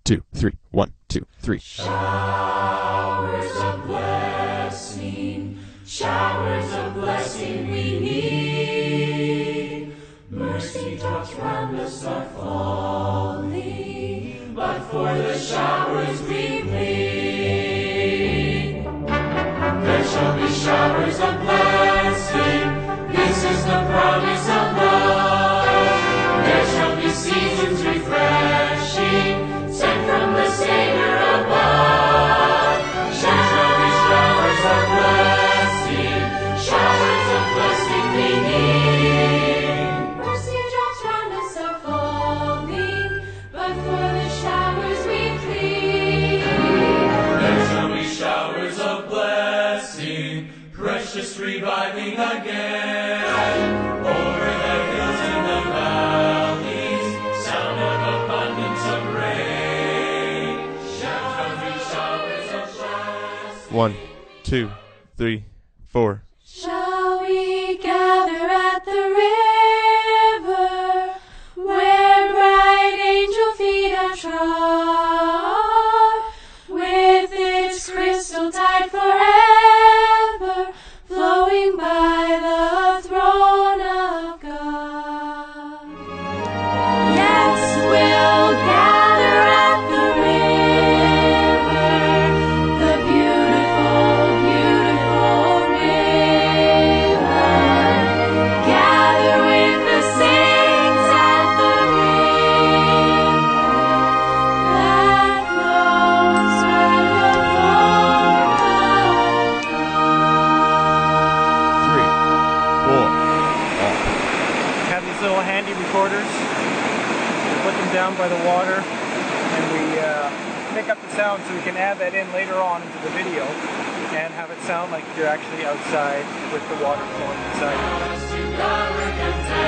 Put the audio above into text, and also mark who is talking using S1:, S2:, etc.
S1: 2, 3. 1, 2, 3.
S2: Showers of blessing we need. Mercy drops round us are falling, but for the showers we plead. There shall be showers of blessing, this is the promise of love. There shall be seasons refreshing, sent from the Savior above. There shall be showers of blessing, showers of blessing we need. Mercy drops round us are falling, but for the showers we plead. There shall be showers of blessing, precious reviving again, over the hills and the valleys, sound of abundance of rain. Shall be showers of blessing.
S1: 1, 2, 3, 4.
S2: Shall we gather at the river, where bright angel feet have trod, with its crystal tide forever flowing by the throne of God? Yes, we'll gather at the river, the beautiful, beautiful river. Gather with the saints at the river that flows from the throne of God.
S1: 3, 4.
S3: Have these little handy recorders. We put them down by the water, and we pick up the sound so we can add that in later on into the video and have it sound like you're actually outside with the water flowing inside.
S2: To God we're content.